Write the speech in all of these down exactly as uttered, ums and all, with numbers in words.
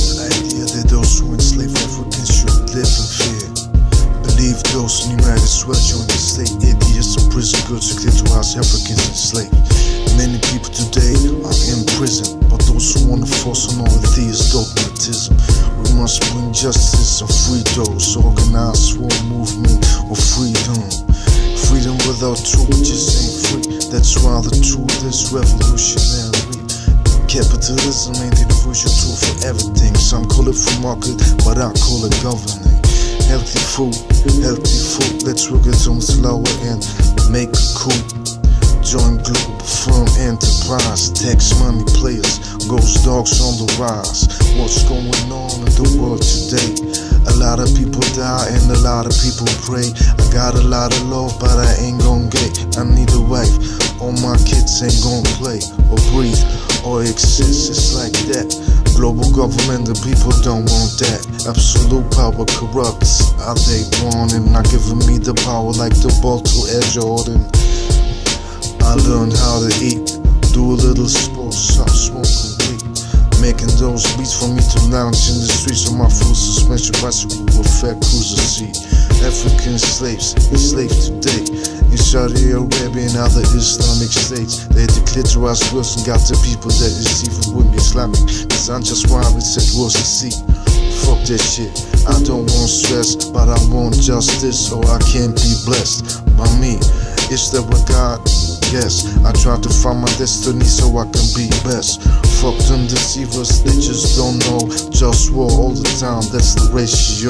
The idea that those who enslave Africans should live in fear. Believe those in the United States joined the state idiots in prison girls to clitorize Africans enslaved. Many people today are in prison, but those who want to force on all of these dogmatism. We must bring justice and free those organized for a movement of freedom. Freedom without truth just ain't free. That's why the truth is revolutionary. Capitalism ain't the universal tool for everything. Some call it free market, but I call it governing. Healthy food, healthy food. Let's work it on slower and make a coup. Join global firm enterprise. Tax money players, ghost dogs on the rise. What's going on in the world today? A lot of people die and a lot of people pray. I got a lot of love, but I ain't gon' get. I need a wife. All my kids ain't gon' play or breathe or exist. It's like that. Global government, the people don't want that. Absolute power corrupts. Are they wanting? Not giving me the power like the ball to Air Jordan. I learned how to eat, do a little sports, stop smoking weed. Making those beats for me to lounge in the streets on my full suspension bicycle with fat cruiser seat. African slaves, enslaved today in Saudi Arabia and other Islamic states. They declared to us girls and got the people that is even with me Islamic. Cause I'm just why it said was a seat. Fuck that shit, I don't want stress, but I want justice so I can be blessed by me. Is there a God? Yes, I try to find my destiny so I can be best. Fuck them deceivers, they just don't know. Just war all the time, that's the ratio.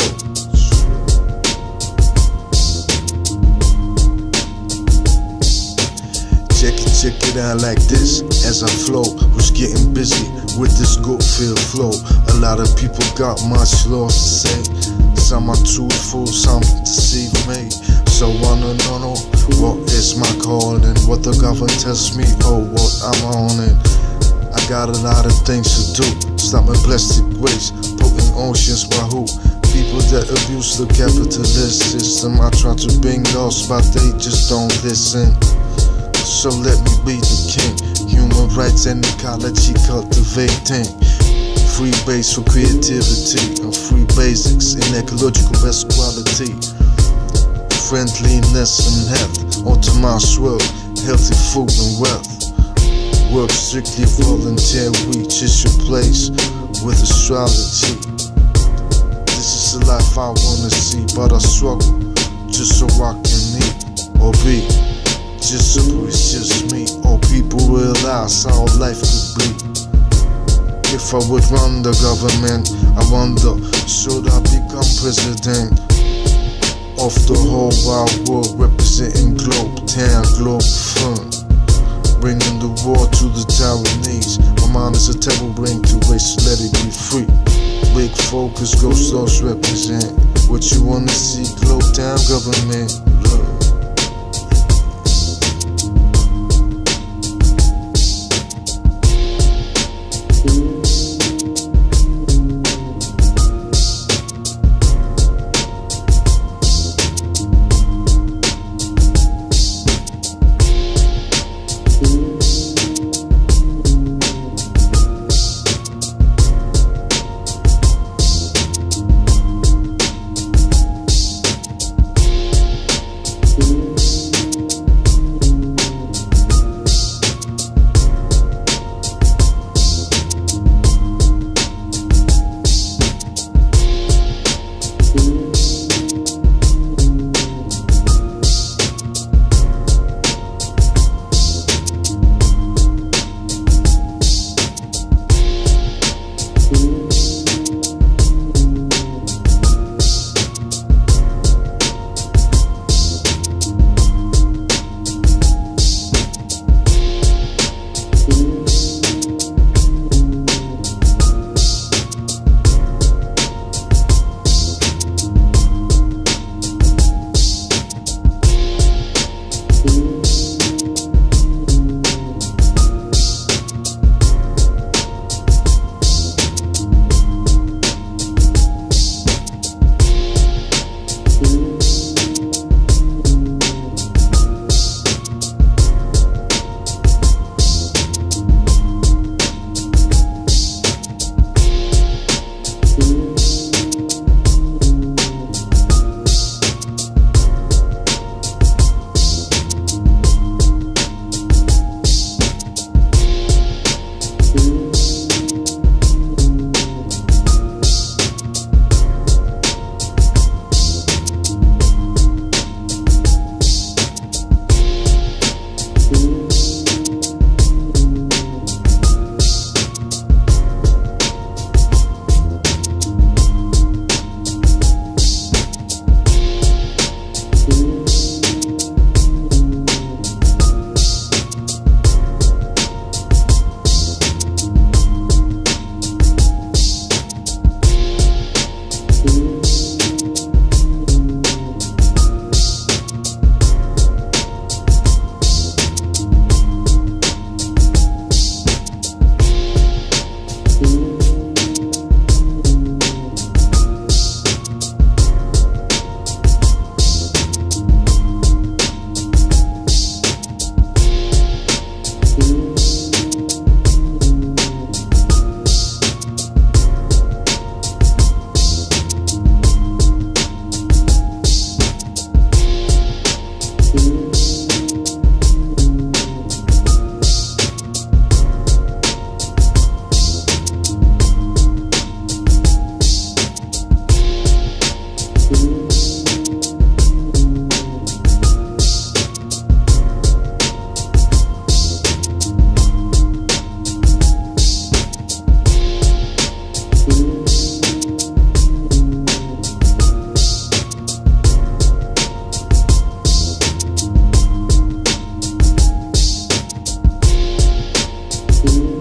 Check it, check it out like this as I flow. Who's getting busy with this good feel flow? A lot of people got much lost to say. Some are truthful, some deceive me. So I don't know what is my calling, what the government tells me, oh what I'm on it. I got a lot of things to do. Stop my plastic waste, poking oceans by who? People that abuse the capitalist system. I try to bring laws, but they just don't listen. So let me be the king. Human rights and ecology cultivating. Free base for creativity and free basics in ecological best quality. Friendliness and health, optimized world, healthy food and wealth. Work strictly volunteer, reach is your place with astrology. This is the life I wanna see, but I struggle just so I can eat or be. Just so it's just me, or people realize how life could be. If I would run the government, I wonder, should I become president of the whole wide world, representing Globe Town, Globe Fun, bringing the war to the Taiwanese. My mind is a terrible brain to waste, let it be free. Big focus, ghost dogs represent what you wanna see. Globe Town government, love. see